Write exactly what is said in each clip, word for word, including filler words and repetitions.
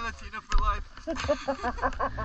Latina for life.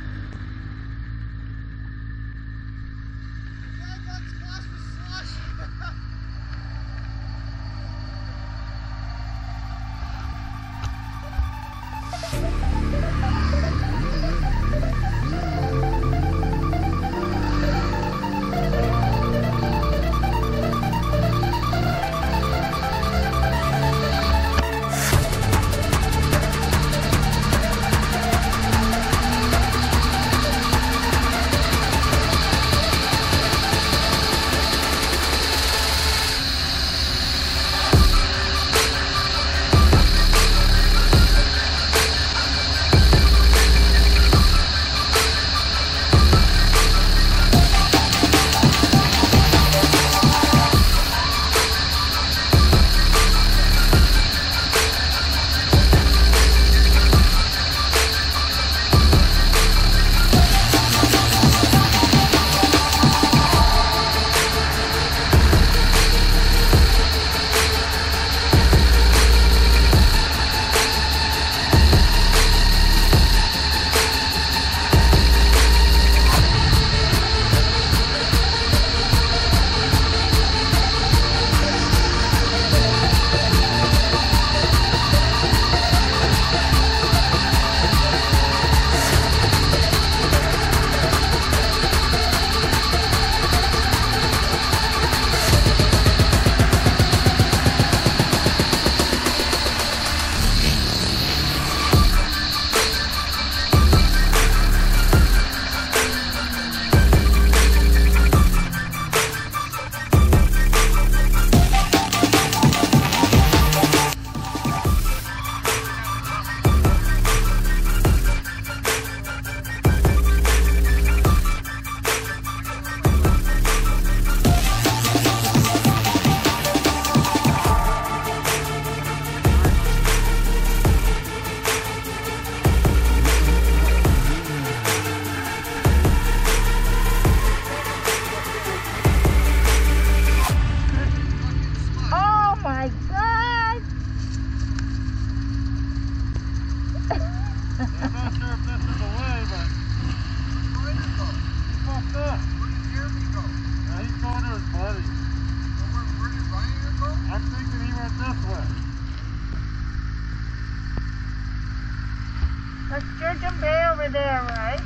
That's Georgian Bay over there, right?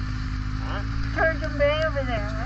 Huh? Georgian Bay over there, right?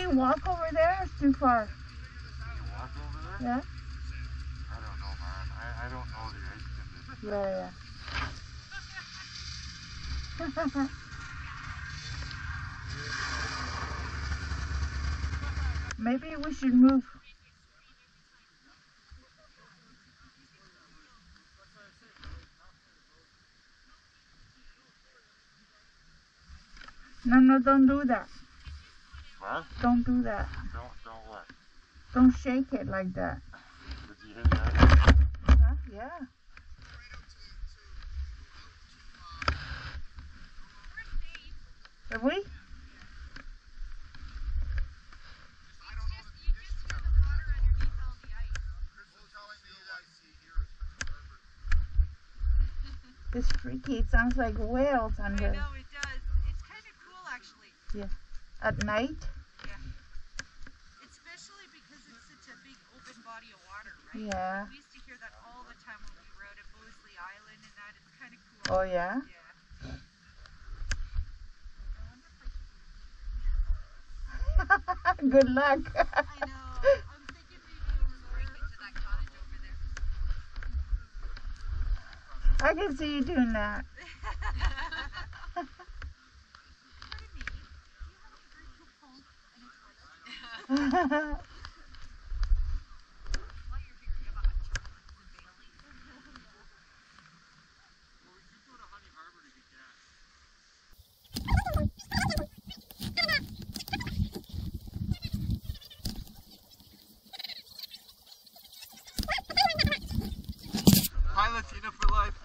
we walk over there? It's too far. Walk over there? Yeah? I don't know, man. I, I don't know the ice conditions. Yeah, yeah. Maybe we should move. No, no, don't do that. What? Don't do that. Don't, don't what? Don't shake it like that. Did you hit that? Huh? Yeah. Have we? It's freaky. It sounds like whales under. I know it does. It's kind of cool, actually. Yeah. At night? Yeah. Especially because it's such a big open body of water, right? Yeah. We used to hear that all the time when we were out at Bosley Island and that. It's kind of cool. Oh, yeah? Yeah. Good luck. I know. I'm thinking maybe we'll break into that cottage over there. I can see you doing that. Hi, Latina for life.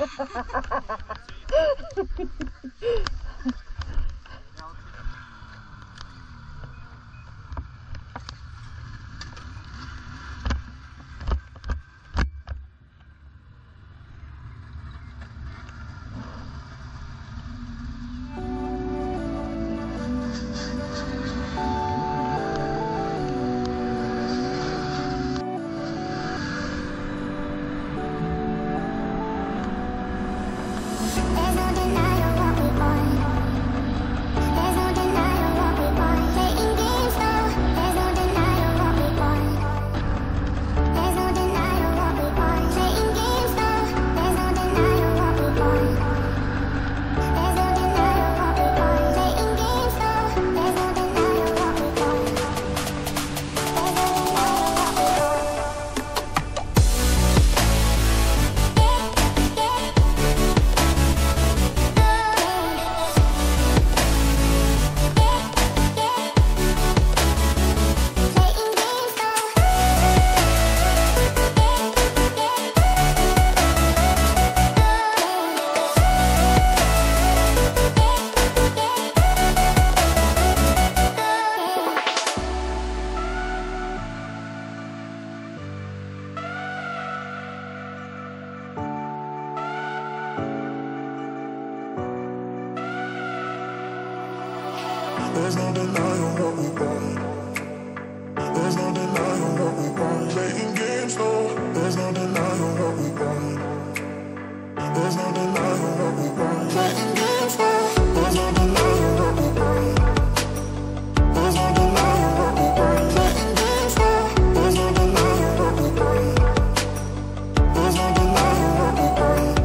There's no denying what we want. There's no denying what we want. Playing games, no. There's no denying what we want. There's no denying what we want. Playing games, no. There's no denying what we want. There's no denying what we want. Playing games, no. There's no denying what we want. There's no denying what we want.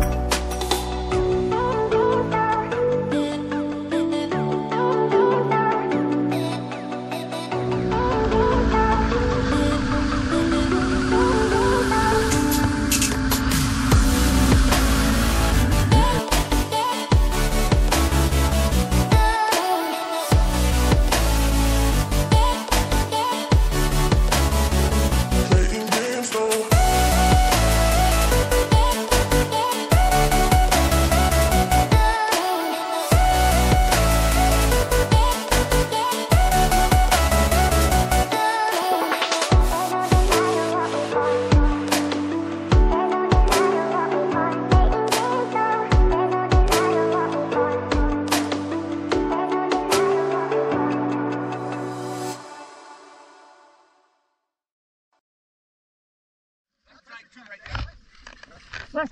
What?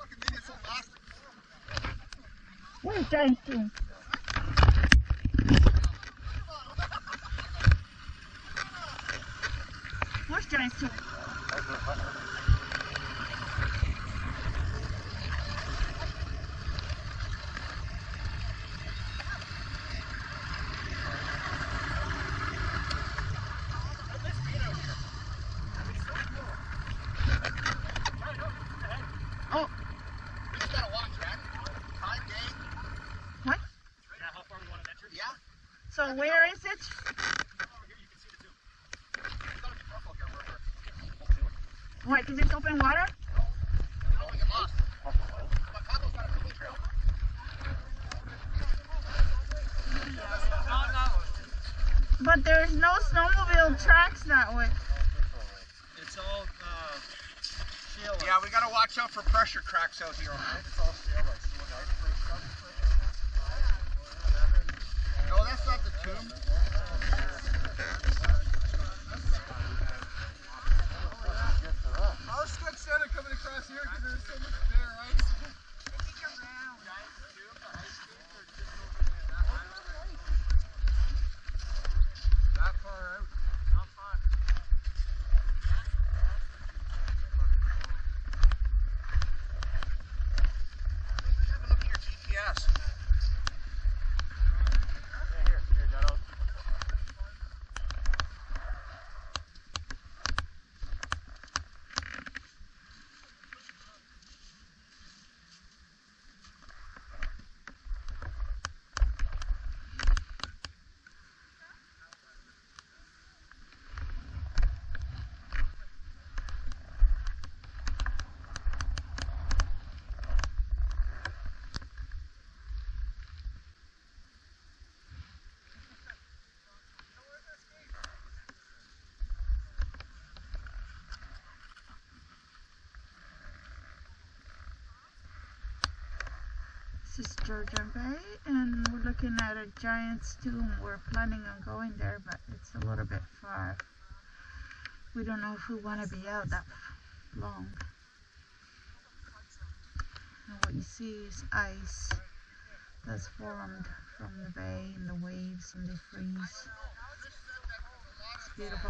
Where's Giant King? Giants too. Oh. We just gotta watch that. Time, day. What? Yeah, how far we want to venture? Yeah. So where is it? Why? Because it's open water? But there's no snowmobile tracks that way. It's all uh, shale ice. Yeah, we gotta watch out for pressure cracks out here. It's all shale ice. No, that's not the tomb. I was good standing coming across here because there's so much bare ice. Looking around. That far out. Not far. Have a look at your G P S. Here, here, Dad, I'll- This is Georgian Bay, and we're looking at a Giant's tomb. We're planning on going there, but it's a little bit far. We don't know if we want to be out that long. And what you see is ice that's formed from the bay and the waves, and they freeze. It's beautiful.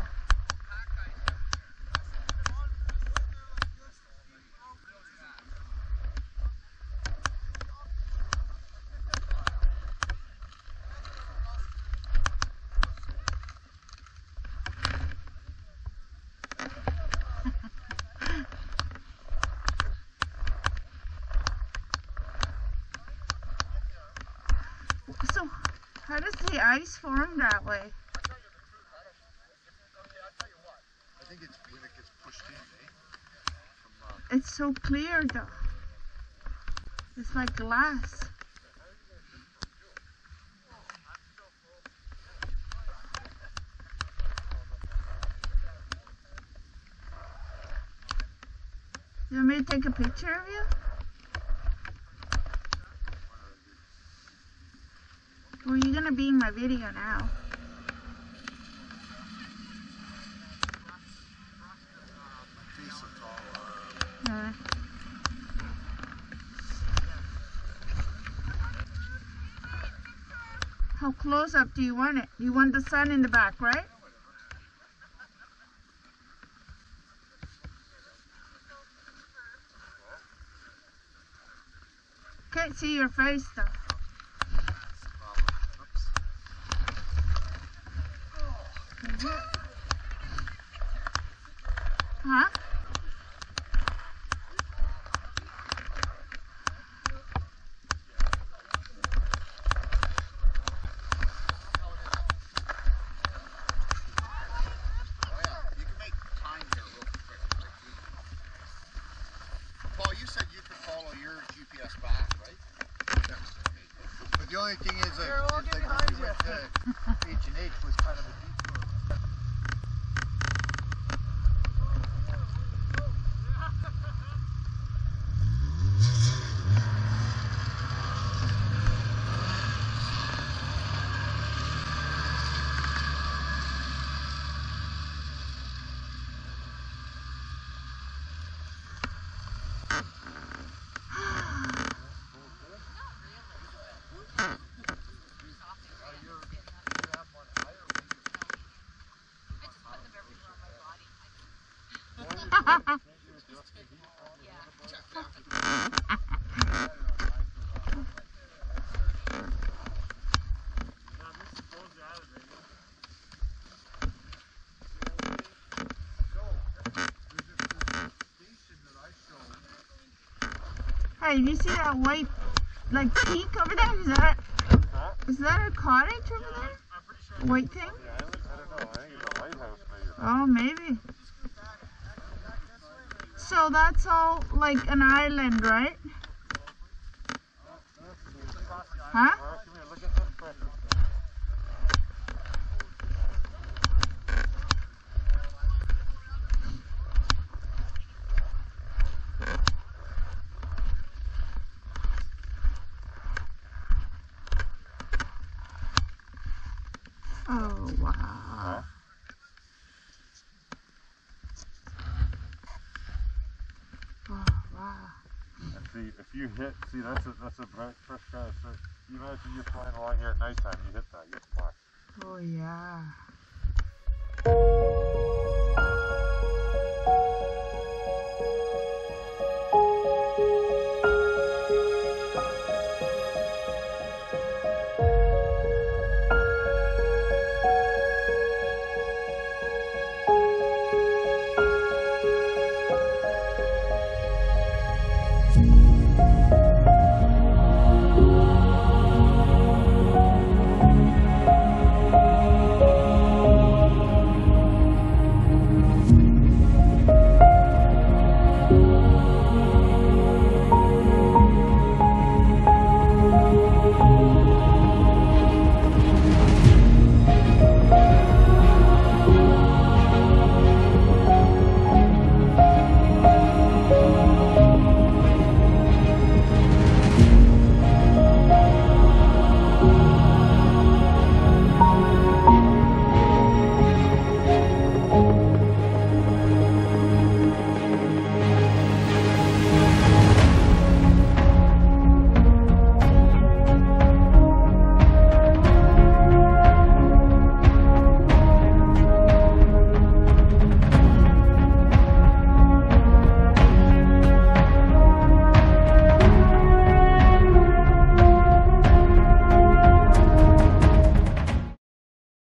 So, how does the ice form that way? I think it's when it gets pushed in, eh? From, uh, It's so clear though. It's like glass. You want me to take a picture of you? Well, you're gonna be in my video now. Uh, how close up do you want it? You want the sun in the back, right? Can't see your face though. Huh? Paul, you said you could follow your G P S back, right? But the only thing is, They're all uh, is like behind when we went to H and H was kind of a detour. Hey, do you see that white, like, peak over there? Is that, is that a cottage over there? White thing? I don't know. I think it's a lighthouse maybe. Oh, maybe. So that's all like an island, right? Huh? Look at this pressure. Oh, wow. Oh, wow. And see, if you hit, see, that's a, that's a fresh kind of, so you imagine you're flying along here at nighttime, you hit that, you get flashed. Oh, yeah.